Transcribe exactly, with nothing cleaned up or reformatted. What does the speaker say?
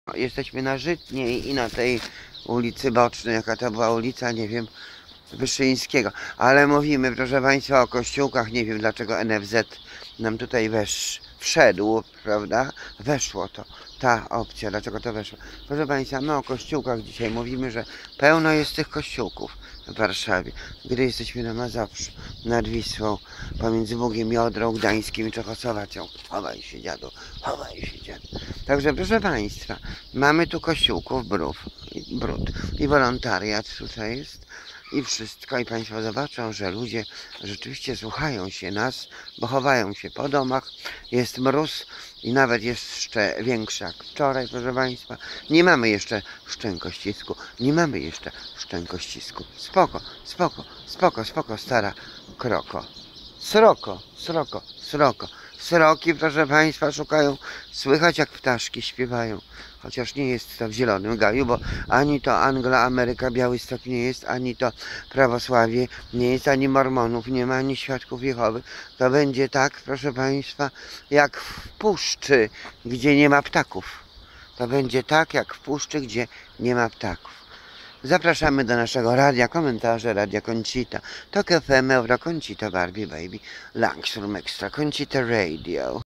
Jesteśmy na Żytniej i na tej ulicy Bocznej, jaka to była ulica, nie wiem, Wyszyńskiego. Ale mówimy, proszę Państwa, o kościółkach, nie wiem dlaczego N F Z nam tutaj wesz, wszedł, prawda? Weszło to, ta opcja, dlaczego to weszło. Proszę Państwa, my o kościółkach dzisiaj mówimy, że pełno jest tych kościółków w Warszawie. Gdy jesteśmy na Mazowszu, nad Wisłą, pomiędzy Bugiem i Odrą Gdańskim i Czechosłowacją. Chowaj się, dziadu, chowaj się, dziadu. Także proszę Państwa, mamy tu kościółków brud, brud i wolontariat tutaj jest. I wszystko, i Państwo zobaczą, że ludzie rzeczywiście słuchają się nas, bo chowają się po domach, jest mróz i nawet jest jeszcze większy jak wczoraj, proszę Państwa. Nie mamy jeszcze szczękościsku, nie mamy jeszcze szczękościsku. Spoko, spoko, spoko, spoko, stara kroko. Sroko, sroko, sroko. Sroki, proszę Państwa, szukają, słychać jak ptaszki śpiewają. Chociaż nie jest to w Zielonym Gaju, bo ani to Anglo-Ameryka, Białystok nie jest, ani to prawosławie nie jest, ani mormonów nie ma, ani świadków Jehowy. To będzie tak, proszę Państwa, jak w puszczy, gdzie nie ma ptaków. To będzie tak, jak w puszczy, gdzie nie ma ptaków. Zapraszamy do naszego radia, komentarze Radia Conchita. Tok F M, Euro Conchita, Barbie Baby, Langstrom Extra, Conchita Radio.